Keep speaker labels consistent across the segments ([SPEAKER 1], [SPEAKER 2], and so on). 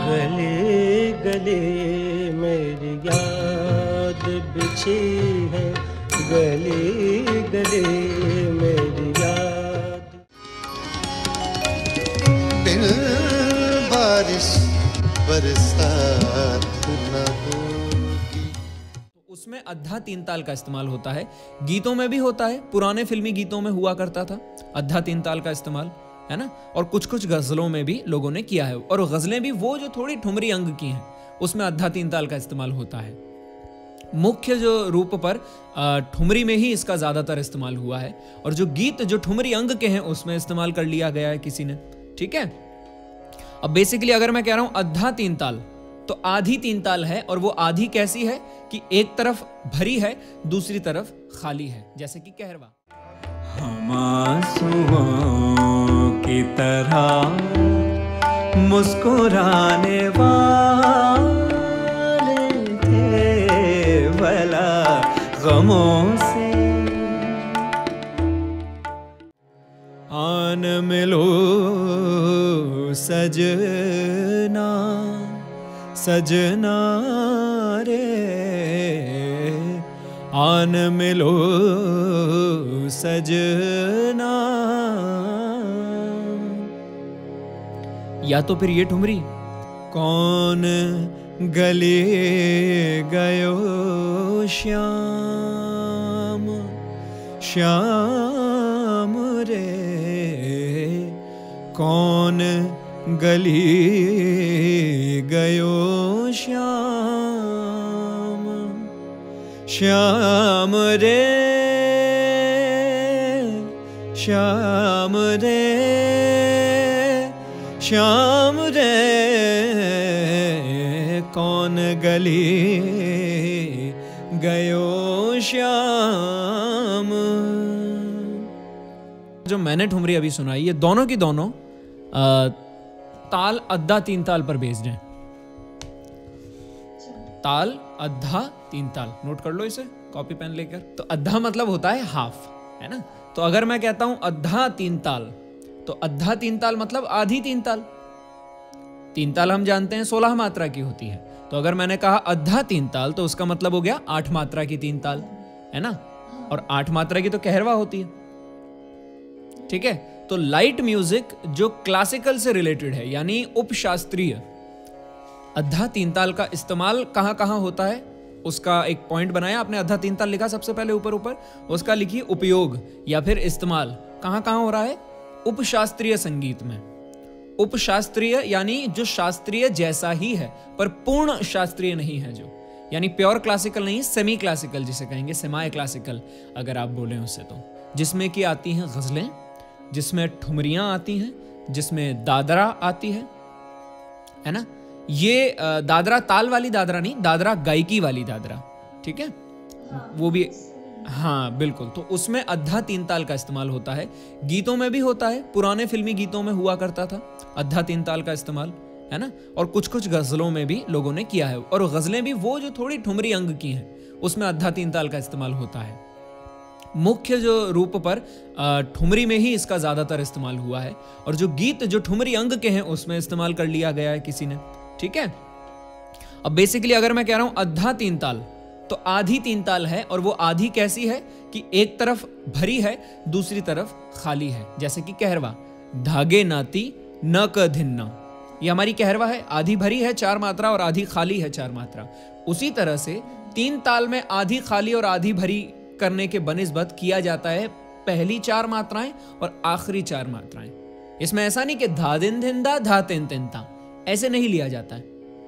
[SPEAKER 1] गले गले मेरी याद बिछी है, गले गले मेरी याद।
[SPEAKER 2] बिन बारिश बरसात न होगी।
[SPEAKER 3] उसमें अद्धा तीन ताल का इस्तेमाल होता है, गीतों में भी होता है, पुराने फिल्मी गीतों में हुआ करता था अद्धा तीन ताल का इस्तेमाल, है ना। और कुछ कुछ गजलों में भी लोगों ने किया है, और गजलें भी वो जो थोड़ी ठुमरी अंग की हैं, उसमें अद्धा तीन ताल का इस्तेमाल होता है। मुख्य जो रूप पर ठुमरी में ही इसका ज्यादातर इस्तेमाल हुआ है, और जो गीत जो ठुमरी अंग के हैं उसमें इस्तेमाल कर लिया गया है किसी ने, ठीक है। अब बेसिकली अगर मैं कह रहा हूं अद्धा तीन ताल, तो आधी तीन ताल है, और वो आधी कैसी है कि एक तरफ भरी है, दूसरी तरफ खाली है, जैसे कि कहरवा।
[SPEAKER 4] हम आंसुओं की तरह मुस्कुराने वाले थे, भला गमों से आन मिलो सजना सजना रे, आन मिलो सजना।
[SPEAKER 3] या तो फिर ये ठुमरी,
[SPEAKER 4] कौन गले गयो श्याम श्याम रे, कौन गली गयो श्याम श्याम रे, श्याम रे, श्याम रे, कौन गली गयो श्याम।
[SPEAKER 3] जो मैंने ठुमरी अभी सुनाई, ये दोनों की दोनों ताल अद्धा तीन ताल पर बेस्ड हैं। ताल अद्धा तीन ताल, नोट कर लो इसे कॉपी पेन लेकर। तो अद्धा मतलब होता है हाफ, है ना। तो अगर मैं कहता हूं अद्धा तीन ताल, तो अद्धा तीन ताल मतलब आधी तीन ताल। तीन ताल हम जानते हैं 16 मात्रा की होती है, तो अगर मैंने कहा अद्धा तीन ताल, तो उसका मतलब हो गया 8 मात्रा की तीन ताल, है ना। और 8 मात्रा की तो कहरवा होती है, ठीक है। तो लाइट म्यूजिक जो क्लासिकल से रिलेटेड है, यानी उपशास्त्रीय, अद्धा तीन ताल का इस्तेमाल कहां कहां होता है, उसका एक पॉइंट बनाया आपने। अद्धा तीन ताल लिखा सबसे पहले ऊपर ऊपर, उसका लिखिए उपयोग या फिर इस्तेमाल कहां कहां हो रहा है, उपशास्त्रीय संगीत में। उपशास्त्रीय यानी जो शास्त्रीय जैसा ही है पर पूर्ण शास्त्रीय नहीं है, जो यानी प्योर क्लासिकल नहीं, सेमी क्लासिकल जिसे कहेंगे, सेमी क्लासिकल अगर आप बोलें उससे, तो जिसमें कि आती हैं गजलें, जिसमें ठुमरियां आती हैं, जिसमें दादरा आती है ना। ये दादरा ताल वाली दादरा नहीं, दादरा गायकी वाली दादरा, ठीक है। वो भी, हाँ बिल्कुल। तो उसमें अद्धा तीन ताल का इस्तेमाल होता है, गीतों में भी होता है, पुराने फिल्मी गीतों में हुआ करता था अद्धा तीन ताल का इस्तेमाल, है ना। और कुछ कुछ गजलों में भी लोगों ने किया है, और गजलें भी वो जो थोड़ी ठुमरी अंग की हैं, उसमें अद्धा तीन ताल का इस्तेमाल होता है। मुख्य जो रूप पर ठुमरी में ही इसका ज्यादातर इस्तेमाल हुआ है, और जो गीत जो ठुमरी अंग के हैं उसमें इस्तेमाल कर लिया गया है किसी ने, ठीक है। अब बेसिकली अगर मैं कह रहा हूं अद्धा तीन ताल, तो आधी तीन ताल है, और वो आधी कैसी है कि एक तरफ भरी है, दूसरी तरफ खाली है, जैसे कि कहरवा, धागे नाती न क धिन्ना, ये हमारी कहरवा है, आधी भरी है 4 मात्रा और आधी खाली है 4 मात्रा। उसी तरह से तीन ताल में आधी खाली और आधी भरी करने के बनिस्बत किया जाता है पहली 4 मात्राएं और आखिरी 4 मात्राएं। इसमें ऐसा नहीं कि धा दिन धिन धा धा तिन तिन ता, ऐसे नहीं लिया जाता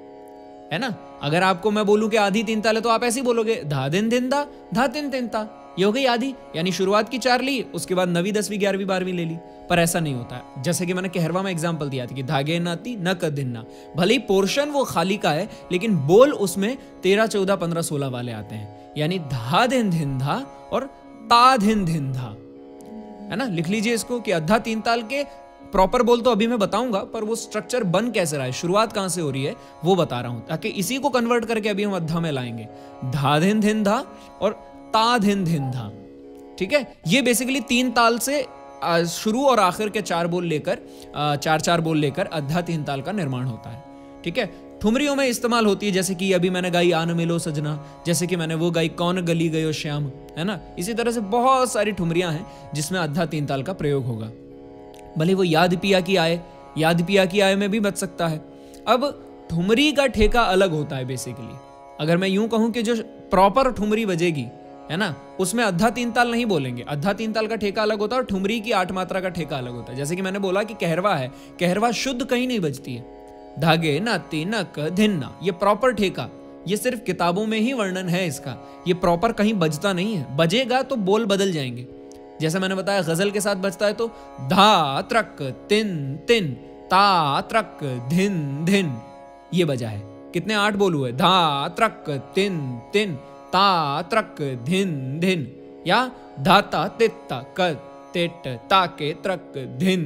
[SPEAKER 3] है ना। अगर आपको मैं बोलूं कि आधी तीन ताल है, तो आप ऐसे ही बोलोगे धा दिन धिन धा धा तिन तिन ता, ये हो गई आधी, यानी शुरुआत की 4 ली, उसके बाद 9वीं 10वीं 11वीं 12वीं ले ली। पर ऐसा नहीं होता है, जैसे कि मैंने कहरवा में एग्जांपल दिया था कि धागे नाती न क धिन्ना, भले ही पोर्शन वो खाली का है, लेकिन बोल उसमें 13 14 15 16 वाले आते हैं, यानी धा दिन धिन धा और ता धिन धिन धा, है ना। लिख लीजिए इसको कि अद्धा तीन ताल के प्रॉपर बोल तो अभी मैं बताऊंगा, पर वो स्ट्रक्चर बन कैसे रहा है, शुरुआत कहां से हो रही है वो बता रहा हूं, ताकि इसी को कन्वर्ट करके अभी हम अद्धा में लाएंगे। धा धिन धिन धा और ता धिन धिन धा, ठीक है। ये बेसिकली तीन ताल से शुरू और आखिर के 4 बोल लेकर 4 बोल लेकर अद्धा तीन ताल का निर्माण होता है, ठीक है। ठुमरियों में इस्तेमाल होती है, जैसे कि अभी मैंने गाई आन मिलो सजना, जैसे कि मैंने वो गाई कौन गली गयो श्याम, है ना। इसी तरह से बहुत सारी ठुमरियां हैं जिसमें अद्धा तीन ताल का प्रयोग होगा। भले वो याद पिया की आए, याद पिया की आए में भी बच सकता है। अब ठुमरी का ठेका अलग होता है बेसिकली। अगर मैं यूं कहूं कि जो प्रॉपर ठुमरी बजेगी, है ना, उसमें अद्धा तीन ताल नहीं बोलेंगे। अद्धा तीन ताल का ठेका अलग होता है और ठुमरी की 8 मात्रा का ठेका अलग होता है। जैसे कि मैंने बोला कि कहरवा है, कहरवा शुद्ध कहीं नहीं बजती है। धागे नाती नक धिन्ना, ये प्रॉपर ठेका, ये सिर्फ किताबों में ही वर्णन है इसका, ये प्रॉपर कहीं बजता नहीं है। बजेगा तो बोल बदल जाएंगे। जैसे मैंने बताया गजल के साथ बजता है तो धा त्रक तिन तिन, ता त्रक धिन धिन, ये बजा है। कितने 8 बोल हुए, धा त्रक तिन तिन, ता त्रक धिन धिन, या धाता तित्ता क तिट ताके त्रक धिन,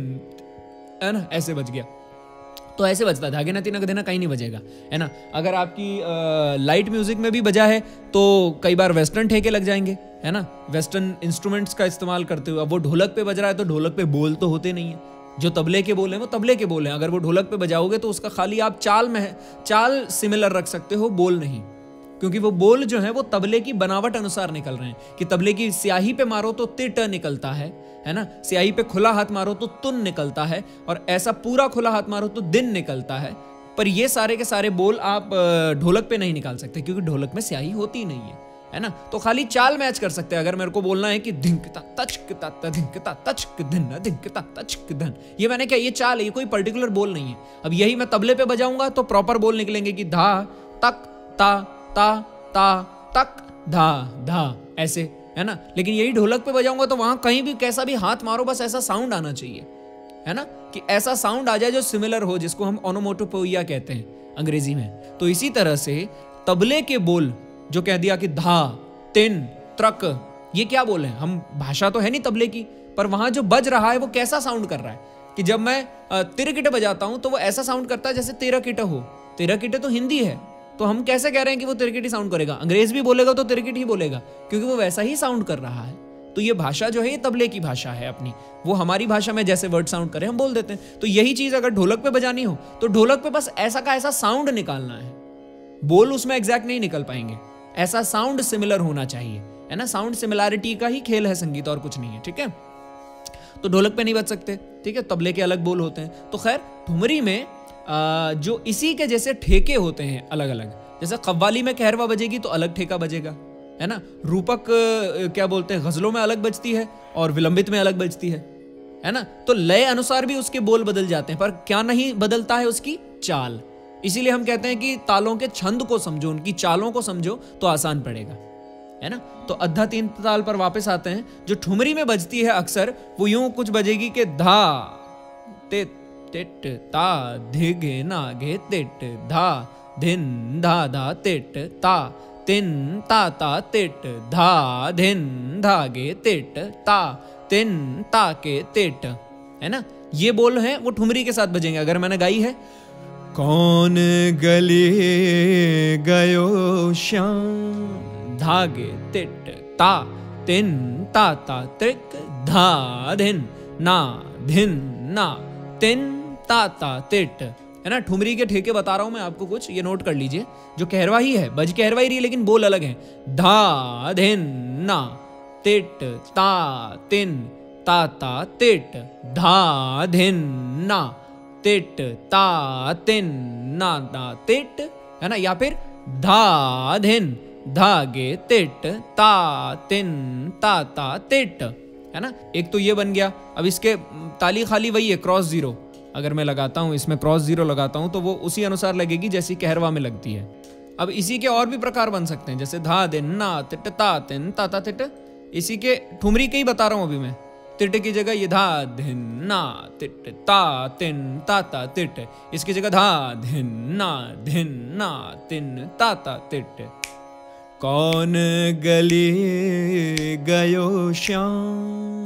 [SPEAKER 3] है ना, ऐसे बज गया। तो ऐसे बजता है, धागे ना तीन देना कहीं नहीं बजेगा, है ना। अगर आपकी लाइट म्यूजिक में भी बजा है तो कई बार वेस्टर्न ठेके लग जाएंगे, है ना, वेस्टर्न इंस्ट्रूमेंट्स का इस्तेमाल करते हुए। अब वो ढोलक पे बज रहा है तो ढोलक पे बोल तो होते नहीं है, जो तबले के बोल हैं वो तबले के बोल हैं। अगर वो ढोलक पे बजाओगे तो उसका खाली आप चाल में है, चाल सिमिलर रख सकते हो, बोल नहीं, क्योंकि वो बोल जो है वो तबले की बनावट अनुसार निकल रहे हैं। कि तबले की स्याही पे मारो तो तिट निकलता है ना, स्याही पे खुला हाथ मारो तो तुन निकलता है, और ऐसा पूरा खुला हाथ मारो तो दिन निकलता है। पर ये सारे के सारे बोल आप ढोलक पे नहीं निकाल सकते, क्योंकि ढोलक में स्याही होती नहीं है ना। तो खाली चाल मैच कर सकते हैं। अगर मेरे को बोलना है कि धिंकता तचकता धिंकता तचक धन धिंकता तचक धन, ये मैंने क्या, ये चाल है, ये कोई पर्टिकुलर बोल नहीं है। अब यही मैं तबले पे बजाऊंगा तो प्रॉपर बोल निकलेंगे कि धा तक ता ता ता तक धा धा, ऐसे, है ना। लेकिन यही ढोलक पे बजाऊंगा तो वहां कहीं भी कैसा भी हाथ मारो, बस ऐसा साउंड आना चाहिए, है ना, कि ऐसा साउंड आ जाए जो सिमिलर हो, जिसको हम ओनोमोटोपोइया कहते हैं अंग्रेजी में। तो इसी तरह से तबले के बोल जो कह दिया कि धा तिन त्रक, ये क्या बोल है, हम भाषा तो है नहीं तबले की, पर वहां जो बज रहा है वो कैसा साउंड कर रहा है। कि जब मैं तिरकिटे बजाता हूं तो वो ऐसा साउंड करता है जैसे तेरा किटे हो। तेरा किटे तो हिंदी है, तो हम कैसे कह रहे हैं कि वो तिरकिटी साउंड करेगा। अंग्रेज भी बोलेगा तो तिरकिट ही बोलेगा, क्योंकि वो वैसा ही साउंड कर रहा है। तो ये भाषा जो है ये तबले की भाषा है अपनी, वो हमारी भाषा में जैसे वर्ड साउंड करे हम बोल देते हैं। तो यही चीज अगर ढोलक पे बजानी हो तो ढोलक पे बस ऐसा का ऐसा साउंड निकालना है, बोल उसमें एग्जैक्ट नहीं निकल पाएंगे, ऐसा साउंड सिमिलर होना चाहिए, है ना। साउंड सिमिलैरिटी का ही खेल है संगीत, और कुछ नहीं है, ठीक है। तो ढोलक पे नहीं बज सकते, ठीक है, तबले के अलग बोल होते हैं। तो खैर ठुमरी में जो इसी के जैसे ठेके होते हैं अलग अलग, जैसे कव्वाली में कहरवा बजेगी तो अलग ठेका बजेगा, है ना। रूपक क्या बोलते हैं, गजलों में अलग बजती है और विलंबित में अलग बजती है ना। तो लय अनुसार भी उसके बोल बदल जाते हैं, पर क्या नहीं बदलता है, उसकी चाल। इसीलिए हम कहते हैं कि तालों के छंद को समझो, उनकी चालों को समझो तो आसान पड़ेगा, है ना। तो अद्धा तीन ताल पर वापस आते हैं। जो ठुमरी में बजती है अक्सर वो यूं कुछ बजेगी कि धा तिट तिट ता धिगे ना घे तिट धा धिन धा धा तिट ता तिन ता ता तिट धा धिन धागे तिट ता तिन ता के तिट, है ना। ये बोल हैं वो ठुमरी के साथ बजेंगे। अगर मैंने गाई है
[SPEAKER 4] कौन गली गयो श्याम,
[SPEAKER 3] धागे तिट ता तिन ता ता त्रिक धा धिन ना तिन ता ता तिट, है ना। ठुमरी के ठेके बता रहा हूं मैं आपको कुछ, ये नोट कर लीजिए। जो कहरवा ही है, बज कहरवा ही रही है, लेकिन बोल अलग है। धा धिन ना तिट ता तिन ता ता तिट धा धिन ना तिट ता तिन ना ता तिट, है ना। या फिर धा धिन धागे तिट ता तिन ता ता तिट, है ना। एक तो ये बन गया। अब इसके ताली खाली वही है, क्रॉस जीरो। अगर मैं लगाता हूं, इसमें क्रॉस जीरो लगाता हूं तो वो उसी अनुसार लगेगी जैसी कहरवा में लगती है। अब इसी के और भी प्रकार बन सकते हैं, जैसे धा दिन ना तिट ता तिन ता ता तिट। इसी के ठुमरी के ही बता रहा हूं अभी मैं। तिट की जगह ये धा धिन ना तिट ता तिन ता ता तिट, इसकी जगह धा धिन ना तिन ता ता तिट।
[SPEAKER 4] कौन गली गयो श्याम,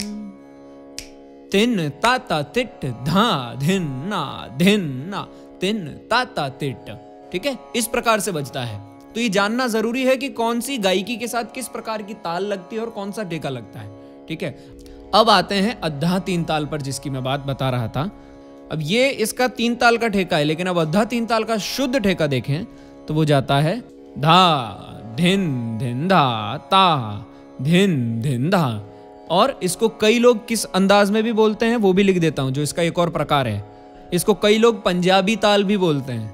[SPEAKER 3] तिन ताता तिट धा धिन ना तिन ताता तिट, ठीक है। इस प्रकार से बजता है। तो ये जानना जरूरी है कि कौन सी गायकी के साथ किस प्रकार की ताल लगती है और कौन सा टेका लगता है, ठीक है। अब आते हैं अद्धा तीन ताल पर, जिसकी मैं बात बता रहा था। अब ये इसका 3 ताल का ठेका है, लेकिन अब अद्धा 3 ताल का शुद्ध ठेका देखें तो वो जाता है धा धिन धिन धा ता धिन धिन धा। और इसको कई लोग किस अंदाज में भी बोलते हैं वो भी लिख देता हूं, जो इसका एक और प्रकार है। इसको कई लोग पंजाबी ताल भी बोलते हैं।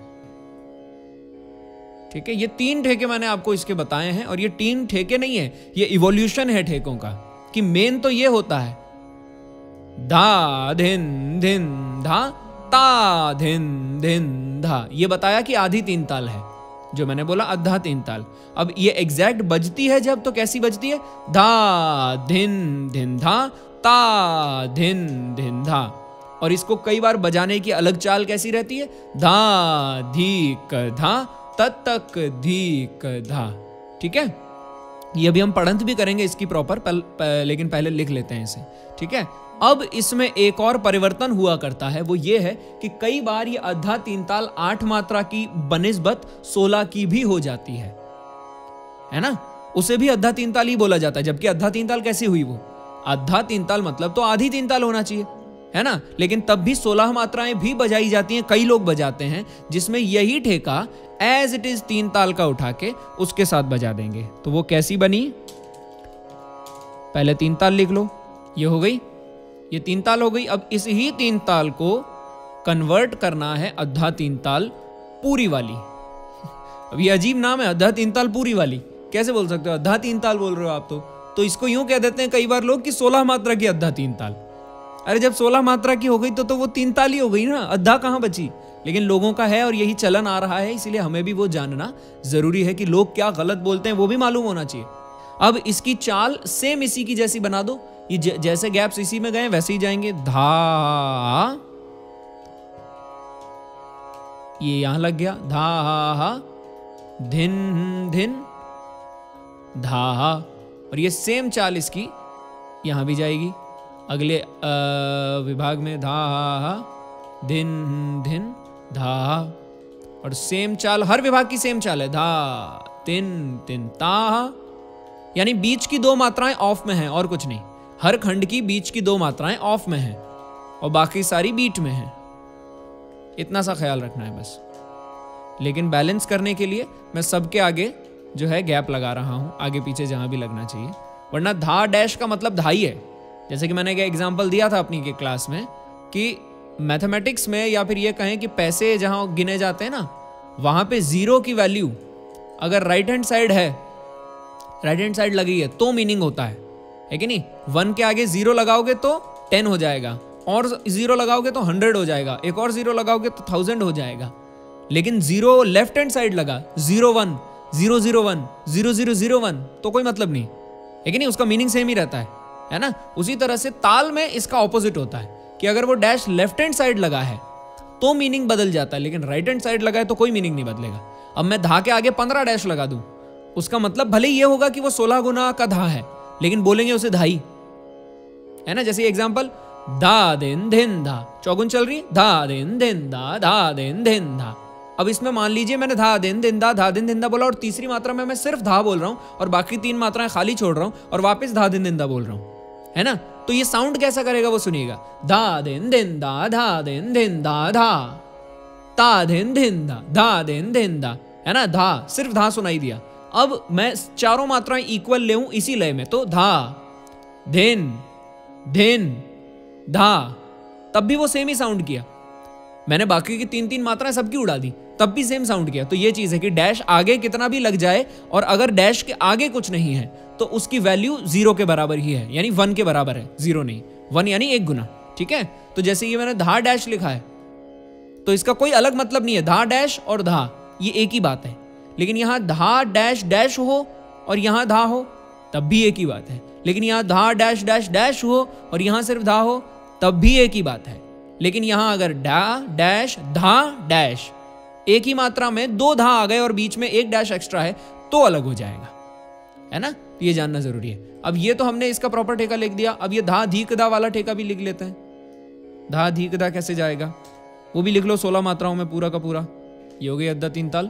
[SPEAKER 3] ठीक है, ये 3 ठेके मैंने आपको इसके बताए हैं, और ये 3 ठेके नहीं है, ये इवोल्यूशन है ठेकों का, कि मेन तो ये होता है धा धिन धिन धा ता धिन धिन धा। ये बताया कि आधी 3 ताल है, जो मैंने बोला अद्धा 3 ताल। अब ये एग्जैक्ट बजती है जब, तो कैसी बजती है? धा धिन धिन धा ता धिन धिन धा। और इसको कई बार बजाने की अलग चाल कैसी रहती है? धा धीक धा तक धीक धा। ठीक है, ये अभी हम पढ़ंत भी करेंगे इसकी प्रॉपर, लेकिन पहले लिख लेते हैं इसे। ठीक है, अब इसमें एक और परिवर्तन हुआ करता है, वो ये है कि कई बार ये अद्धा 3 ताल 8 मात्रा की बनिस्बत 16 की भी हो जाती है ना? उसे भी अद्धा 3 ताल ही बोला जाता है। जबकि अद्धा 3 ताल कैसी हुई? वो अद्धा 3 ताल मतलब तो आधी 3 ताल होना चाहिए, है ना? लेकिन तब भी 16 मात्राएं भी बजाई जाती हैं, कई लोग बजाते हैं, जिसमें यही ठेका एज इट इज 3 ताल का उठा के उसके साथ बजा देंगे। तो वो कैसी बनी? पहले 3 ताल लिख लो, ये हो गई, ये 3 ताल हो गई। अब इस ही 3 ताल को कन्वर्ट करना है अद्धा 3 ताल पूरी वाली। अब ये अजीब नाम है, अद्धा 3 ताल पूरी वाली। कैसे बोल सकते हो? अद्धा 3 ताल बोल रहे हो आप तो इसको यूं कह देते हैं कई बार लोग कि 16 मात्रा की अद्धा 3 ताल। अरे जब 16 मात्रा की हो गई तो वो 3 ताल ही हो गई ना, अद्धा कहां बची? लेकिन लोगों का है और यही चलन आ रहा है, इसलिए हमें भी वो जानना जरूरी है कि लोग क्या गलत बोलते हैं, वो भी मालूम होना चाहिए। अब इसकी चाल सेम इसी की जैसी बना दो, ये जैसे गैप्स इसी में गए वैसे ही जाएंगे। धा, ये यहां लग गया, धा हा धिन धिन धा, और ये सेम चाल इसकी यहां भी जाएगी अगले विभाग में, धा हा धिन धिन धा। और सेम चाल हर विभाग की सेम चाल है, धा तिन तिन ता, यानी बीच की 2 मात्राएं ऑफ में हैं और कुछ नहीं। हर खंड की बीच की 2 मात्राएं ऑफ में हैं और बाकी सारी बीट में हैं। इतना सा ख्याल रखना है बस। लेकिन बैलेंस करने के लिए मैं सबके आगे जो है गैप लगा रहा हूं, आगे पीछे जहां भी लगना चाहिए, वरना धा डैश का मतलब धाई है। जैसे कि मैंने एक एग्जाम्पल दिया था अपनी के क्लास में कि मैथमेटिक्स में, या फिर ये कहें कि पैसे जहां गिने जाते हैं ना, वहां पे 0 की वैल्यू अगर राइट हैंड साइड है, राइट हैंड साइड लगी है तो मीनिंग होता है कि नहीं? 1 के आगे 0 लगाओगे तो 10 हो जाएगा, और 0 लगाओगे तो 100 हो जाएगा, एक और 0 लगाओगे तो 1000 हो जाएगा। लेकिन 0 लेफ्ट हैंड साइड लगा, 01 001 0001, तो कोई मतलब नहीं है कि नहीं? उसका मीनिंग सेम ही रहता है ना? उसी तरह से ताल में इसका ऑपोजिट होता है कि अगर वो डैश लेफ्ट हैंड साइड लगा है तो मीनिंग बदल जाता है, लेकिन राइट हैंड साइड लगा है तो कोई मीनिंग नहीं बदलेगा। अब मैं धा के आगे 15 डैश लगा दूं, उसका मतलब भले ये होगा कि वो 16 गुना का धा है, लेकिन बोलेंगे उसे धाई, है ना? जैसे एग्जांपल, धा दिन धिन धा, चौगुन चल रही, धा दिन धिन धा, धा दिन धिन धा। अब इसमें मान लीजिए मैंने धा दिन धिन धा, धा दिन धिन धा बोला, और तीसरी मात्रा में मैं सिर्फ धा बोल रहा हूं और बाकी 3 मात्राएं खाली छोड़ रहा हूं और वापस धा दिन धिन धा बोल रहा हूं, है ना? तो ये साउंड कैसा करेगा वो सुनिएगा, धा दिन धिन धा, धा दिन धिन धा, धा ता दिन धिन धा, धा दिन धिन धा, है ना? धा, सिर्फ धा सुनाई दिया। अब मैं चारों मात्राएं इक्वल ले इसी लय में, तो धा धिन धिन धा, तब भी वो सेम ही साउंड किया। मैंने बाकी की 3-3 मात्राएं सबकी उड़ा दी, तब भी सेम साउंड किया। तो ये चीज है कि डैश आगे कितना भी लग जाए, और अगर डैश के आगे कुछ नहीं है तो उसकी वैल्यू 0 के बराबर ही है, यानी 1 के बराबर है, 0 नहीं, 1 यानी 1 गुना। ठीक है, तो जैसे ये मैंने धा डैश लिखा है तो इसका कोई अलग मतलब नहीं है, धा डैश और धा ये एक ही बात है। लेकिन यहां धा डैश डैश हो और यहां धा हो तब भी एक ही बात है। लेकिन यहां धा डैश डैश डैश हो और यहां सिर्फ धा हो तब भी एक ही बात है। लेकिन यहां अगर डा डैश धा डैश, एक ही मात्रा में 2 धा आ गए और बीच में 1 डैश एक्स्ट्रा है तो अलग हो जाएगा, है ना? तो ये जानना जरूरी है। अब ये तो हमने इसका प्रॉपर ठेका लिख दिया। अब ये धा धीक धा वाला ठेका भी लिख लेते हैं। धा धीक धा कैसे जाएगा वो भी लिख लो, 16 मात्राओं में पूरा का पूरा। ये हो गई अद्धा 3 ताल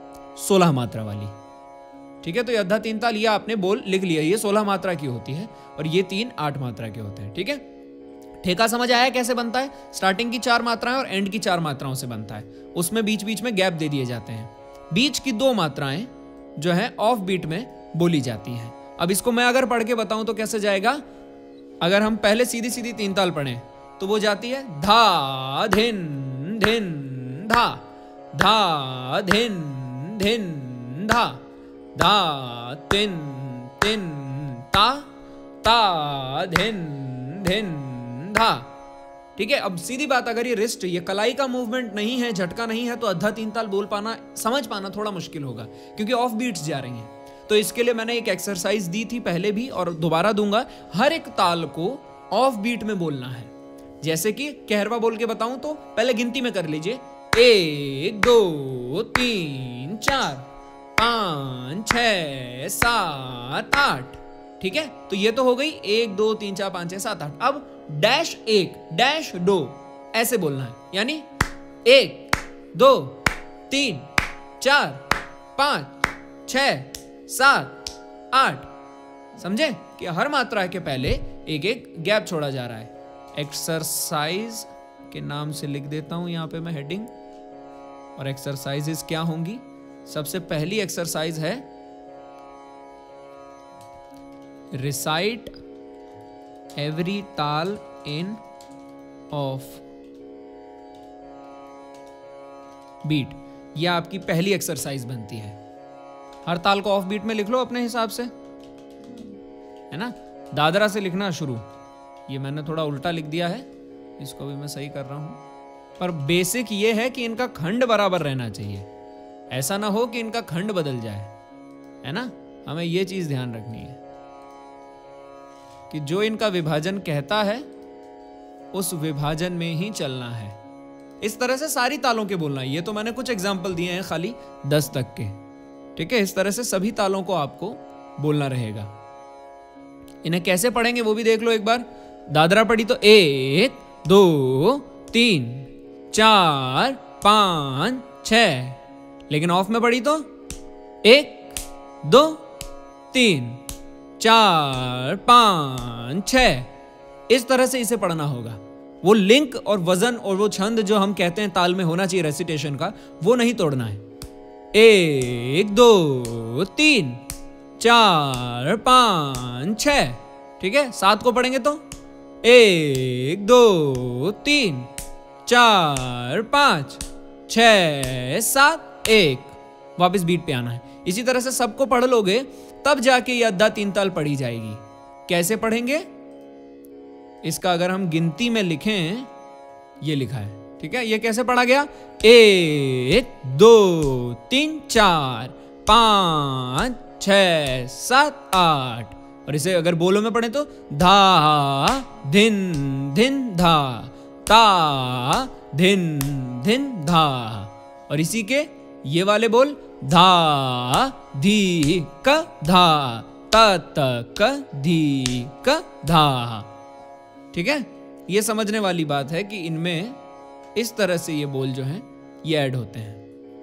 [SPEAKER 3] 16 मात्रा वाली। ठीक है, तो ये अद्धा 3 ताल ये आपने बोल लिख लिया, ये 16 मात्रा की होती है और ये 3 8 मात्रा के होते हैं। ठीक है, ठेका समझ आया कैसे बनता है? स्टार्टिंग की 4 मात्राएं और एंड की 4 मात्राओं से बनता है। उसमें बीच बीच में गैप दे दिए जाते हैं। बीच की 2 मात्राएं जो है ऑफ बीट में बोली जाती हैं। अब इसको मैं अगर पढ़ के बताऊं तो कैसे जाएगा? अगर हम पहले सीधी सीधी 3 ताल पढ़ें तो वो जाती है धा धिन धिन धा, धा धिन धिन धा, धा तिन तिन ता, ता धिन धिन धा। ठीक है, अब सीधी बात, अगर ये रिस्ट, ये कलाई का मूवमेंट नहीं है, झटका नहीं है, तो अद्धा 3 ताल बोल पाना, समझ पाना थोड़ा मुश्किल होगा, क्योंकि ऑफ बीट्स जा रही हैं। तो इसके लिए मैंने एक एक्सरसाइज दी थी पहले भी और दोबारा दूंगा। हर एक ताल को ऑफ बीट में बोलना है। जैसे कि कहरवा बोल के बताऊं तो पहले गिनती में कर लीजिए, 1 2 3 4 5 6 7 8। ठीक है, तो ये तो हो गई 1 2 3 4 5 6 7 8। अब डैश 1 डैश 2 ऐसे बोलना है, यानी 1 2 3 4 5 6 7 8। समझे कि हर मात्रा के पहले एक एक गैप छोड़ा जा रहा है। एक्सरसाइज के नाम से लिख देता हूं यहां पे मैं हेडिंग, और एक्सरसाइजेस क्या होंगी? सबसे पहली एक्सरसाइज है रिसाइट एवरी ताल इन ऑफ बीट। यह आपकी पहली एक्सरसाइज बनती है। हर ताल को ऑफ बीट में लिख लो अपने हिसाब से, है ना? दादरा से लिखना शुरू। ये मैंने थोड़ा उल्टा लिख दिया है, इसको भी मैं सही कर रहा हूं। पर बेसिक ये है कि इनका खंड बराबर रहना चाहिए, ऐसा ना हो कि इनका खंड बदल जाए, है ना? हमें ये चीज ध्यान रखनी है कि जो इनका विभाजन कहता है उस विभाजन में ही चलना है। इस तरह से सारी तालों के बोलना है। ये तो मैंने कुछ एग्जाम्पल दिए हैं खाली 10 तक के। ठीक है, इस तरह से सभी तालों को आपको बोलना रहेगा। इन्हें कैसे पढ़ेंगे वो भी देख लो एक बार। दादरा पढ़ी तो 1 2 3 4 5 6, लेकिन ऑफ में पढ़ी तो 1 2 3 4 5 6। इस तरह से इसे पढ़ना होगा। वो लिंक और वजन और वो छंद जो हम कहते हैं ताल में होना चाहिए रेसिटेशन का, वो नहीं तोड़ना है। 1 2 3 4 5 6। ठीक है, 7 को पढ़ेंगे तो 1 2 3 4 5 6 7 1। वापस बीट पे आना है। इसी तरह से सबको पढ़ लोगे तब जाके ये अद्धा 3 ताल पढ़ी जाएगी। कैसे पढ़ेंगे इसका अगर हम गिनती में लिखें, ये लिखा है। ठीक है, ये कैसे पढ़ा गया? 1 2 3 4 5 6 7 8। और इसे अगर बोलो में पढ़े तो धा धिन धिन धा, ता धिन धिन धा। और इसी के ये वाले बोल धा धी क धा, त क धी क धा। ठीक है, ये समझने वाली बात है कि इनमें इस तरह से ये बोल जो हैं ये ऐड होते हैं।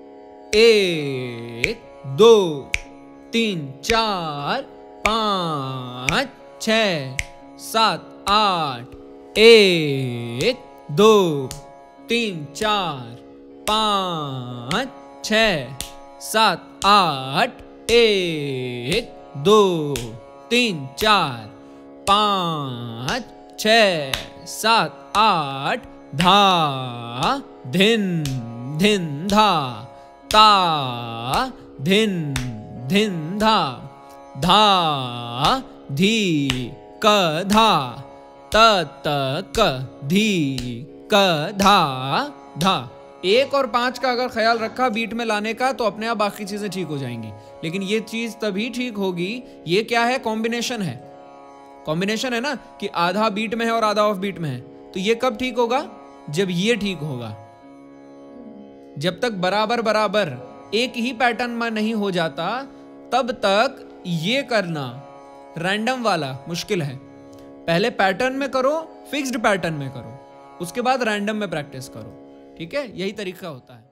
[SPEAKER 3] 1 2 3 4 5 6 7 8। 1 2 3 4 5 6 7 8। 1 2 3 4 5 6 7 8। धा धिन धिन धा, ता धिन धिन धा, धा धी क धा, त क धी क धा धा। 1 और 5 का अगर ख्याल रखा बीट में लाने का तो अपने आप बाकी चीजें ठीक हो जाएंगी। लेकिन ये चीज तभी ठीक होगी, ये क्या है? कॉम्बिनेशन है। कॉम्बिनेशन है ना कि आधा बीट में है और आधा ऑफ बीट में है। तो ये कब ठीक होगा? जब ये ठीक होगा। जब तक बराबर बराबर एक ही पैटर्न में नहीं हो जाता तब तक ये करना रैंडम वाला मुश्किल है। पहले पैटर्न में करो, फिक्स्ड पैटर्न में करो, उसके बाद रैंडम में प्रैक्टिस करो। ठीक है, यही तरीका होता है।